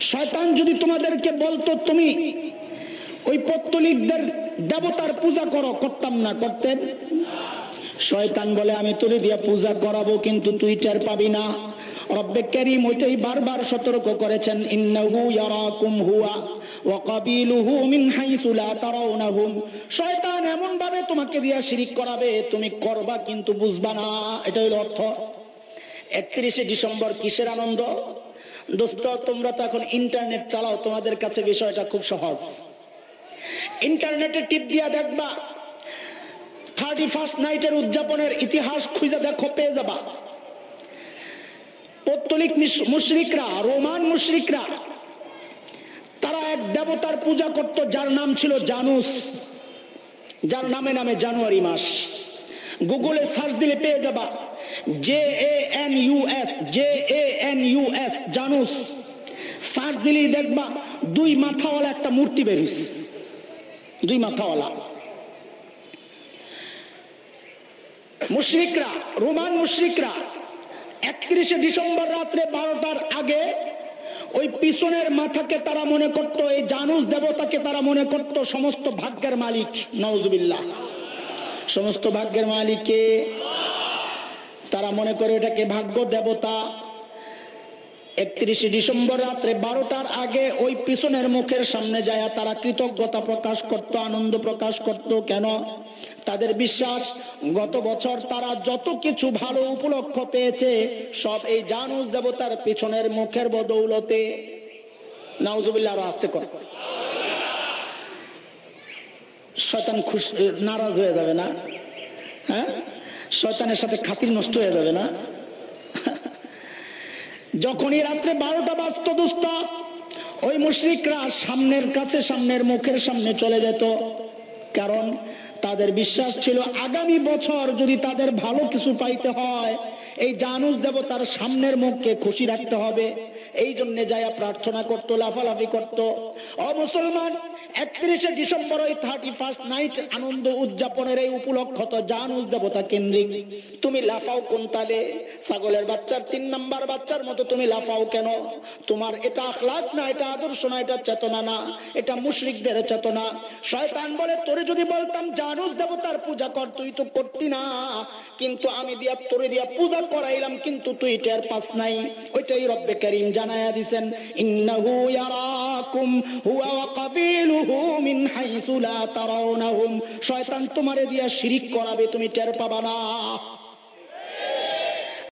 শয়তান যদি তোমাদেরকে বলতো তুমি ওই পৌত্তলিকদের দেবতার পূজা করো, করতাম না? করতেন? শয়তান বলে আমি তোরে দিয়া পূজা করাবো, কিন্তু তুই টের পাবি না। রব্বে কারীম ওইটাই বারবার সতর্ক করেছেন, ইন্নাহু ইয়ারাকুম হুয়া ওয়া কাবিলুহু মিন হাইসু লা তারাউনাহুম। শয়তান এমন ভাবে তোমাকে দিয়া শিরিক করাবে, তুমি করবা কিন্তু বুঝবা না। এটা হলো অর্থ। 31শে ডিসেম্বর কিসের আনন্দ? দোস্ত, তোমরা তো এখন ইন্টারনেট চালাও, তোমাদের কাছে বিষয়টা খুব সহজ। ইন্টারনেটে টিপ দিয়া দেখবা 31st নাইটের উদযাপনের ইতিহাস খুঁজে দেখো, পেয়ে যাবা। পৌত্তলিক মুশরিকরা, রোমান মুশরিকরা, তারা এক দেবতার পূজা করত যার নাম ছিল জানুস, যার নামে নামে জানুয়ারি মাস। গুগলে সার্চ দিলে পেয়ে যাবা JANUS, JANUS, জানুস। সার্চ দিলেই দেখবা 2 মাথাওয়ালা একটা মূর্তি বেরিয়েছে, 2 মাথাওয়ালা। মুশরিকরা, রোমান মুশরিকরা 31শে ডিসেম্বর রাত্রে 12টার আগে ওই পিছনের মাথাকে তারা মনে করত, এই জানুস দেবতাকে তারা মনে করত সমস্ত ভাগ্যের মালিক। নাউজুবিল্লাহ। সমস্ত ভাগ্যের মালিককে তারা মনে করে এটাকে ভাগ্য দেবতা। 31শে ডিসেম্বর রাত্রে 12টার আগে ওই পিছনের মুখের সামনে যায় তারা কৃতজ্ঞতা প্রকাশ করত, আনন্দ প্রকাশ করত। কেন? তাদের বিশ্বাস গত বছর তারা যত কিছু ভালো উপলক্ষ পেয়েছে সব এই জানুস দেবতার পিছনের মুখের বদৌলতে। নাউজুবিল্লাহ। আরো আস্তে কর। শয়তান খুশি নারাজ হয়ে যাবে না? হ্যাঁ, শয়তানের সাথে খাতির নষ্ট হয়ে যাবে না? যখনই রাত্রে 12টা বাজত দোস্ত, ওই মুশরিকরা সামনের কাছে, সামনের মুখের সামনে চলে যেত। কারণ তাদের বিশ্বাস ছিল আগামী বছর যদি তাদের ভালো কিছু পাইতে হয় এই জানুস দেবতার সামনের মুখকে খুশি রাখতে হবে। এই জন্য যায়া প্রার্থনা করত, লাফালাফি করত। ও মুসলমান, 31শে ডিসেম্বর ওই 31st নাইট আনন্দ উদযাপনের এই উপলক্ষ তো জানুস দেবতা কেন্দ্রিক। তুমি লাফাও কোন তালে? ছাগলের বাচ্চার 3 নাম্বার বাচ্চার মতো তুমি লাফাও কেন? তোমার এটা আখলাক না, এটা আদর্শ না, এটা চেতনা না, এটা মুশরিকদের চেতনা। শয়তান বলে তোরে যদি বলতাম জানুস দেবতার পূজা কর, তুই তো করতি না, কিন্তু আমি দিয়া তোরে দিয়া পূজা করাইলাম, কিন্তু তুই টের পাস নাই। ওইটাই রব্বে কারীম জানায়া দিবেন, ইন্নাহু ইয়ারাকুম হুয়া ওয়া কাবিলুহু মিন হাইসু লা তারাউনাহুম। শয়তান তোমারে দিয়া শিরিক করাবে, তুমি টের পাবা না।